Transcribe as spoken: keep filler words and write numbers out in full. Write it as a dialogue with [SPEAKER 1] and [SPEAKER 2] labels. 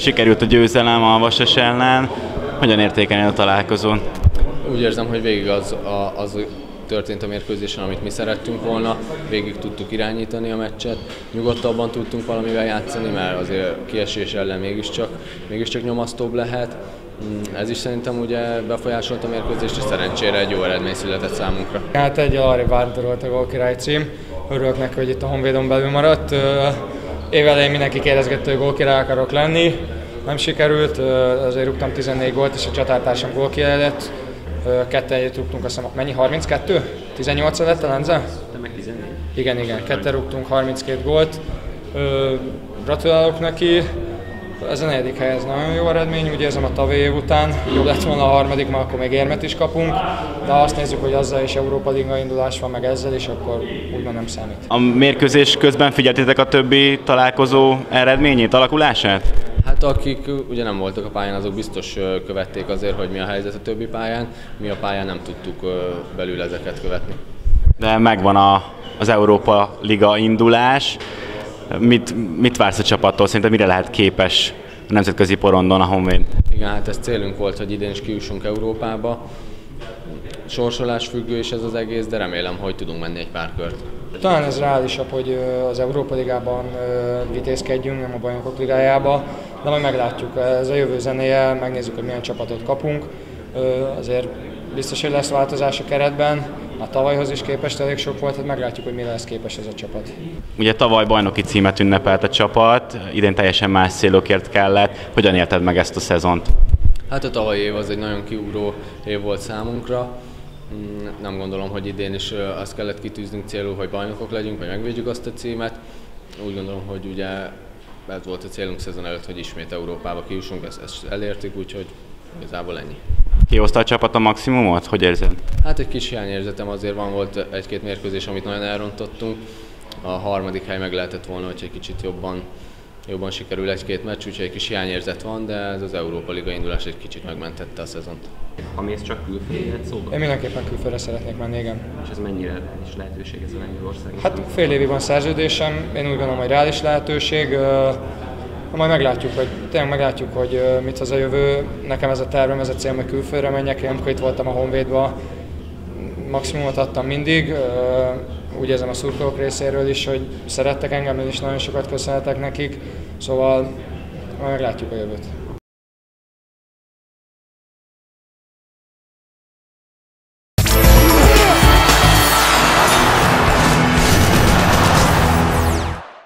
[SPEAKER 1] Sikerült a győzelem a Vasas ellen. Hogyan értékelni a találkozón?
[SPEAKER 2] Úgy érzem, hogy végig az, a, az történt a mérkőzésen, amit mi szerettünk volna. Végig tudtuk irányítani a meccset. Nyugodtabban tudtunk valamivel játszani, mert azért kiesés ellen mégiscsak, mégiscsak nyomasztóbb lehet. Ez is szerintem ugye befolyásolt a mérkőzést, és szerencsére egy jó eredmény született számunkra.
[SPEAKER 3] Hát egy arrébb vándorolt a gólkirály cím. Örülök neki, hogy itt a Honvédon belül maradt. Évelején mindenki kérdezgette, hogy gólkirály akarok lenni. Nem sikerült, azért rúgtam tizennégy gólt, és a csatártársam gólkirály lett. Ketten egyet rúgtunk, azt hiszem, mennyi? harminckettő? tizennyolc lett a Lenze?
[SPEAKER 4] Te meg tizennégy?
[SPEAKER 3] Igen, igen. Ketten rúgtunk, harminckét gólt. Gratulálok neki. Ez a negyedik hely, ez nagyon jó eredmény, úgy érzem a tavalyi év után. Jobb lett volna a harmadik, mert akkor még érmet is kapunk. De ha azt nézzük, hogy azzal is Európa Liga indulás van, meg ezzel is, akkor úgymond nem számít.
[SPEAKER 1] A mérkőzés közben figyeltétek a többi találkozó eredményét, alakulását?
[SPEAKER 2] Hát akik ugye nem voltak a pályán, azok biztos követték azért, hogy mi a helyzet a többi pályán. Mi a pályán nem tudtuk belül ezeket követni.
[SPEAKER 1] De megvan a, az Európa Liga indulás. Mit, mit vársz a csapattól? Szerintem mire lehet képes a nemzetközi porondon a Honvéd?
[SPEAKER 2] Igen, hát ez célunk volt, hogy idén is kijussunk Európába. Sorsolás függő is ez az egész, de remélem, hogy tudunk menni egy pár kört.
[SPEAKER 3] Talán ez reálisabb, hogy az Európa Ligában vitézkedjünk, nem a Bajnokok Ligájába, de majd meglátjuk. Ez a jövő zenéje, megnézzük, hogy milyen csapatot kapunk. Azért biztos, hogy lesz változás a keretben. A tavalyhoz is képest elég sok volt, hát meglátjuk, hogy mi lesz képes ez a csapat.
[SPEAKER 1] Ugye tavaly bajnoki címet ünnepelt a csapat, idén teljesen más célokért kellett. Hogyan élted meg ezt a szezont?
[SPEAKER 2] Hát a tavalyi év az egy nagyon kiugró év volt számunkra. Nem gondolom, hogy idén is azt kellett kitűznünk célul, hogy bajnokok legyünk, vagy megvédjük azt a címet. Úgy gondolom, hogy ugye ez volt a célunk szezon előtt, hogy ismét Európába kijussunk, ezt, ezt elértük, úgyhogy igazából ennyi.
[SPEAKER 1] Kihozta a csapat a maximumot? Hogy érzed?
[SPEAKER 2] Hát egy kis hiányérzetem azért van, volt egy-két mérkőzés, amit nagyon elrontottunk. A harmadik hely meg lehetett volna, hogy egy kicsit jobban, jobban sikerül egy-két meccs, úgyhogy egy kis hiányérzet van, de ez az Európa Liga indulás egy kicsit megmentette a szezont.
[SPEAKER 4] Ha mész csak külföldre lehet szóba?
[SPEAKER 3] Én mindenképpen külföldre szeretnék menni, igen.
[SPEAKER 4] És ez mennyire is lehetőség ez a Lengyelország?
[SPEAKER 3] Hát fél évig van szerződésem, én úgy gondolom, hogy reális lehetőség. Majd meglátjuk, hogy tényleg meglátjuk, hogy mit az a jövő. Nekem ez a tervem, ez a célom, hogy külföldre menjek. Én amikor itt voltam a Honvédban, maximumot adtam mindig. Úgy érzem a szurkolók részéről is, hogy szerettek engem, és nagyon sokat köszönhetek nekik. Szóval majd meglátjuk a jövőt.